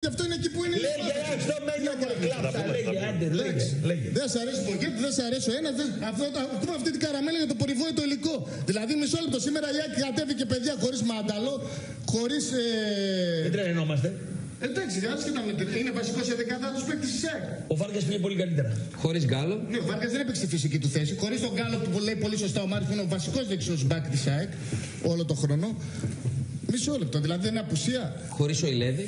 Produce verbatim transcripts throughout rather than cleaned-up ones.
αυτό είναι εκεί που είναι. Λέγε, αυτό μένει κλάψα. Λέγε, άντε, λέγε. Δεν σ' αρέσει το γέτ, δεν σ' αρέσει ο ένας. Ακούμε αυτή την καραμέλα για το περιβόητο υλικό. Δηλαδή, μισό λεπτό σήμερα η ΑΕΚ κατέβηκε παιδιά χωρίς μάνταλο, χωρίς. Δεν τρελαινόμαστε. Εντάξει, άσχετα με την. Είναι βασικός σε δεκαδάτος παίκτης της ΑΕΚ. Ο Βάρκας πήγε πολύ καλύτερα. Χωρίς Γκάλο. Ναι, ο Βάρκας δεν έπαιξε τη φυσική του θέση. Χωρίς τον Γκάλο που λέει πολύ σωστά ο Μάρης που είναι ο βασικός δεξιός μπακ της ΑΕΚ όλο το χρόνο. Μισό λεπτό, δηλαδή δεν είναι απουσία. Χωρίς ο Ηλέδη.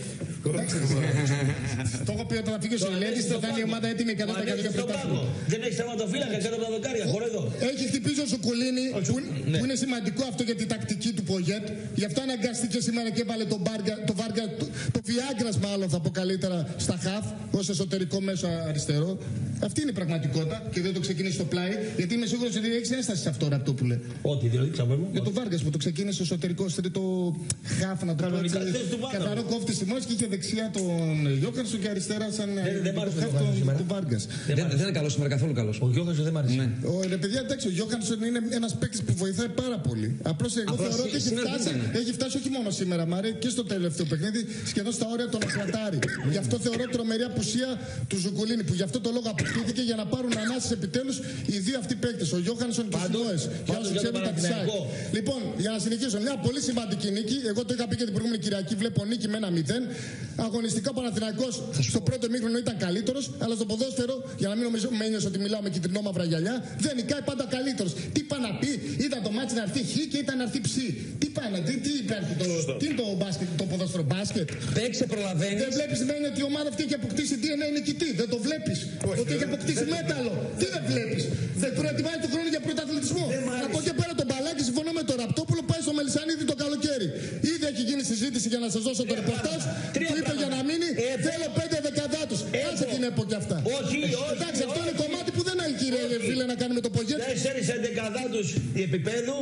Το έχω πει όταν θα φύγει ο Ηλέδης θα είναι η ομάδα έτοιμη εκατό τοις εκατό για πρωτάθλημα. Δεν έχει τερματοφύλακα κάτω από τα δοκάρια, χωρί εδώ. Έχει χτυπήσει ο Σουκουλίνη, που, ναι. που είναι σημαντικό αυτό για την τακτική του Πογέτ. Γι' αυτό αναγκάστηκε σήμερα και έβαλε τον Βάργα, το Βάργα, το, το Βιάγκρας μάλλον θα πω καλύτερα στα χαφ, ως εσωτερικό μέσο αριστερό. Αυτή είναι η πραγματικότητα και δεν το ξεκίνησε στο πλάι, γιατί είμαι σίγουρος ότι έχει ένσταση σε αυτό Ραπτόπουλε. Ό,τι δηλαδή, ξαπέμπω. Για τον Βάργας που το ξεκίνησε εσωτερικό, τρίτο χαφ να το πω έτσι. Καθαρό κόφτη στη μόνη και είχε δεξιά τον Γιώκανσον και αριστερά σαν τον Βάργας. Δεν είναι καλό σήμερα, καθόλου καλό. Ο Γιώκανσον δεν μ' αρέσει. Ρε παιδιά, εντάξει, ο Γιώκανσον είναι ένας παίκτης που βοηθάει πάρα πολύ. Απλώς εγώ θεωρώ ότι έχει φτάσει όχι μόνο σήμερα, Μάρε, και στο τελευταίο παιχνίδι σχεδόν στα όρια των Ακρατάρη. Γι' αυτό θεωρώ τρομερή απουσία του Ζουκουλίνη που γι' αυτό το λόγο αποκτήθηκε για να πάρουν ανάσες επιτέλους οι δύο αυτοί παίκτες, ο Γιώκανσον και ο Σιμόες. Για όσους ξέρουν τα Τισάκ. Λοιπόν, για να συνεχίσω, μια πολύ σημαντική νίκη. Εγώ το είχα πει και την προηγούμενη Κυριακή. Βλέπω νίκη με ένα μηδέν. Αγωνιστικά ο Παναθηναϊκός στο πρώτο ημίχρονο ήταν καλύτερος, αλλά στο ποδόσφαιρο, για να μην νομίζω με ένιωσε ότι μιλάω με κυτρινό μαύρα γυαλιά, δεν νικάει πάντα καλύτερος. Τι πάει να πει, ήταν το μάτσι να έρθει χ και ήταν να έρθει ψ. Τι πάει να τι, τι υπάρχει το, τι είναι το μπάσκετ, το ποδόσφαιρο μπάσκετ. Παίξε, προλαβαίνεις. Δεν βλέπεις μένει ότι η ομάδα αυτή έχει αποκτήσει ντι εν έι νικητή. Δεν το βλέπεις. Ότι έχει αποκτήσει μέταλλο. Τι δεν βλέπεις. Δεν προετοιμάζει τον χρόνο για πρωταθλητισμό. Από εκεί πέρα το μπαλάκι συμφωνώ με τον Ραπτόπουλο πάει στο Μελισσανίδη το καλοκαίρι. Ήδη έχει γίνει συζήτηση για να σας δώσω το ρεπορτάζ. Του είπε για να μείνει. Θέλω πέντε δεκαδάτους. Άσε την έπο και αυτά. Όχι, όχι. Εντάξει, αυτό είναι κομμάτι που δεν έχει κύριε φίλε να κάνει με το Πογέτ. Τέσσερις δεκαδάτους επίπεδου.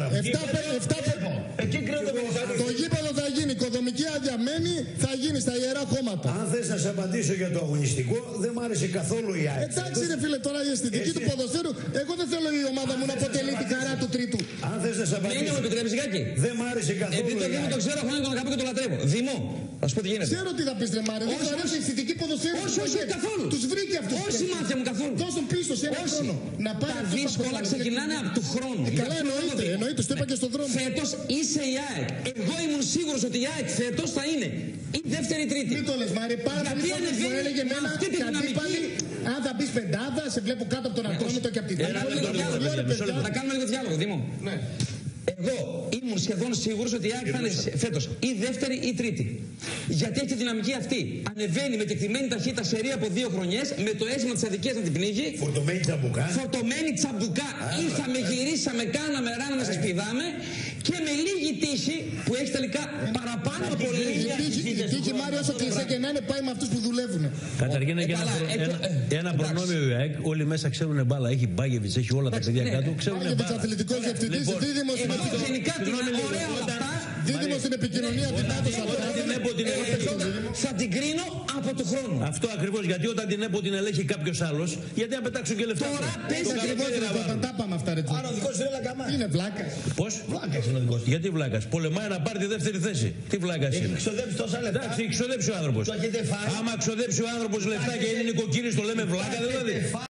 Εκεί κρίνω το Μελισσανίδη. Το γήπεδο θα γίνει. Οικοδομική άδεια μένει. Θα γίνει στα ιερά χώματα. Αν θες να σε απαντήσω για το αγωνιστικό, δεν μ' άρεσε καθόλου η ΑΕΚ. Εντάξει ρε φίλε, τώρα η αισθητική του ποδοσφαίρου. Εγώ δεν θέλω η ομάδα μου να αποτελεί την χαρά του τρίτου. Αν θες να σε απαντήσω. Δήμο, μου επιτρέπεις Γάκη. Δεν μ' άρεσε καθόλου. Επειδή το Δήμο το ξέρω, χρόνια τον αγαπώ και τον λατρεύω. Δήμο, θα σου πω τι γίνεται. Ξέρω τι θα πεις ρε Μάρε. Δεν σου αρέσει η αισθητική ποδοσφαίρου. Όχι, όχι, καθόλου. Τους βρήκε αυτούς. Όχι μάτια μου καθόλου. Δώσ' τον πίσω σε ένα χρόνο. Να πάρει τα δύσκολα ξεκινάνε από του χρόνου. Καλά εννοείται, εννοείται, το είπα και στον δρόμο. Φέτος είσαι η ΑΕΚ. Εγώ ήμουν σίγουρος ότι η ΑΕΚ φέτος θα είναι η δεύτερη ή τρίτη. Μην το λες Μάρε, πάρα πολύ κόσμος μου έλεγε εμένα κατήπαλη. Αν θα μπεις πεντάδα, σε βλέπω κάτω από τον Ατρόμητο και από την Τρίτη. Θα κάνουμε λίγο διάλογο, Δήμο. Εγώ ήμουν σχεδόν σίγουρος ότι η ΑΕΚ θα είναι φέτος η δεύτερη ή τρίτη. Γιατί έχει τη δυναμική αυτή. Ανεβαίνει με κεκτημένη ταχύτητα σε ρία από δύο χρονιές, με το αίσθημα της αδικίας να την πνίγει. Φορτωμένη τσαμπουκά. Φορτωμένη τσαμπουκά. Ήρθαμε, γυρίσαμε, κάναμε, ράναμε, σας πηδάμε. Και με λίγη τύχη που έχει τελικά παραπάνω από λίγη Η τύχη Μάριο όσο κλεισέ και να είναι πάει με αυτούς που δουλεύουν. Καταρχήν έχει ένα προνόμιο η ΑΕΚ. Όλοι μέσα ξέρουν μπάλα. Έχει Μπάγεβιτς, έχει όλα τα παιδιά κάτω. Μπάγεβιτς αθλητικός διευθυντής, δίδυμος. Γενικά την ωραία αυτά. Δίδυμος στην επικοινωνία δυνάτος. Θα την κρίνω από του χρόνου. Αυτό ακριβώς, γιατί όταν την ΕΠΟ την ελέγχει κάποιος άλλος, γιατί να πετάξουν και λεφτά. Τώρα παίζει ακριβώς όταν τα πάμε αυτά ρε. Άρα ο δικός είναι λακαμά. Είναι βλάκας. Πώς? Βλάκας είναι ο δικός. Γιατί βλάκας? Πολεμάει να πάρει τη δεύτερη θέση. Τι βλάκας είναι? Έχει ξοδέψει τόσα λεφτά. Εντάξει, έχει ξοδέψει ο άνθρωπος. Το έχετε φάει. Άμα ξοδέψει ο άνθρωπος λεφτά και είναι νοικοκύρης, το λέμε βλάκα δηλαδή.